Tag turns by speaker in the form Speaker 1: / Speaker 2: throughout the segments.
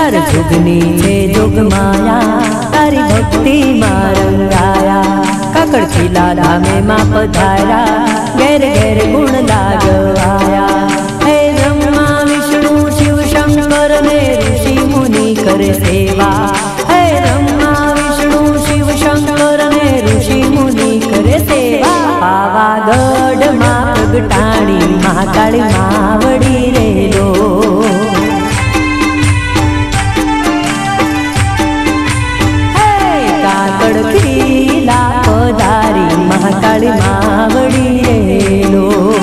Speaker 1: चार जुगनी छे जोग माया तारी भक्ति में रंगाया। काकड़ खिला धामे मां पधारा घेर घेर गुण लागवाया। हे ब्रह्मा विष्णु शिव शंकर ने ऋषि मुनि करे सेवा। हे ब्रह्मा विष्णु शिव शंकर ने ऋषि मुनि करे सेवा। पावागढ़ मां प्रगटाणी महाकाली मावड़ी रे लो। खिला पधारी महाकाली मावड़ी रे लो।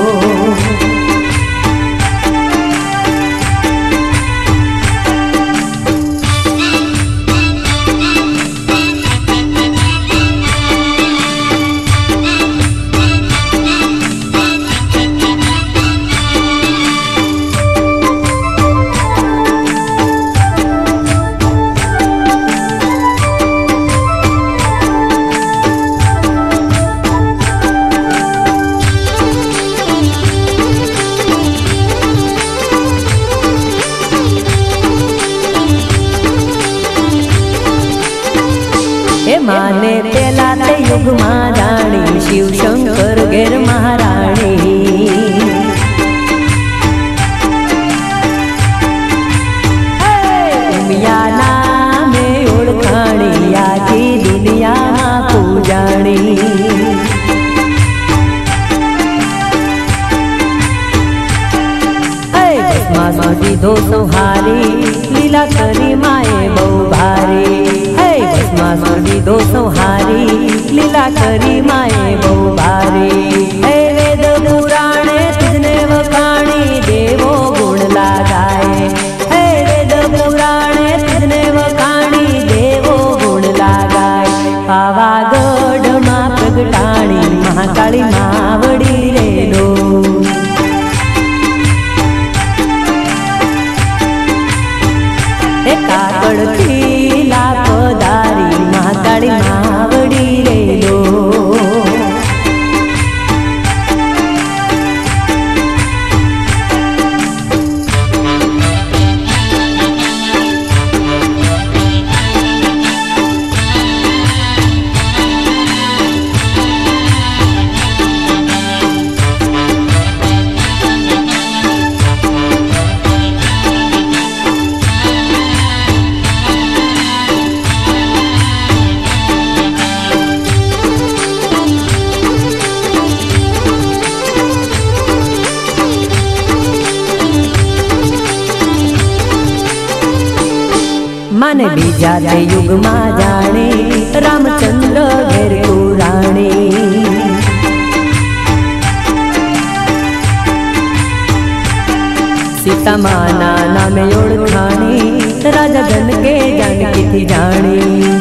Speaker 1: माने पेला ते युग महाराणी शिव शंकर घेर महाराणी। दुनिया नामे ओळखाणी आखी दुनिया पूजाणी। भस्मा दीधो संहारी लीला करी माए बहु भारी। भस्मा दीधो संहारी लीला करी माए बहु भारी। हे वेद पुराणे तुझने वखाणी देवो गुण लगाए। हे वेद पुराणे तुझने वखाणी देवो गुण लगाए। पावागढ़ मां प्रगटाणी महाकाली मावड़ी रे लो। काकड़ खिला पधारी महाकाली मावड़ी रे लो। माने बीजा ते युग मां जाने रामचंद्र घेर पुराणी। सीता माना नामे ओळखाणी राजा जनके जानकी थी जाणी।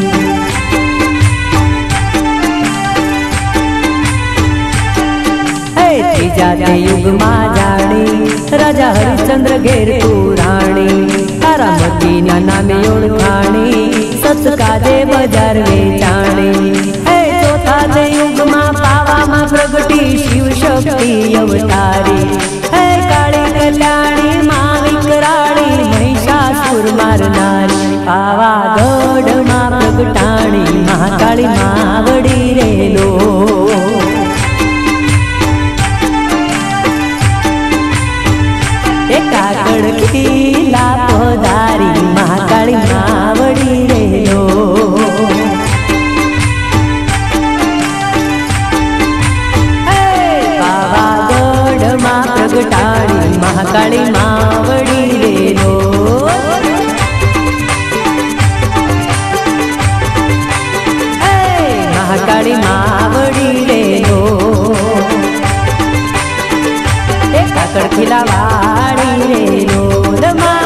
Speaker 1: तीजा ते युग मां जाने राजा हरिश्चंद्र घेर पुराणी। तारामती ना नामे ओळखाणी सत काजे बजार वेचाणी। हे चौथा ते युग मां पावा मां प्रगटी शिव शक्ति अवतारी। हे काली कल्याणी मां विकराणी महिषासुर मारनारी। पावागढ़ मां प्रगटाणी महाकाली मावड़ी रे लो। काकड़ खिला पधारी महाकाली मावड़ी रे लो। पावागढ़ मां प्रगटाणी महाकाली मावड़ी रे लो। महाकाली मावड़ी रे लो। काकड़ खिला वाड़ी रे लो।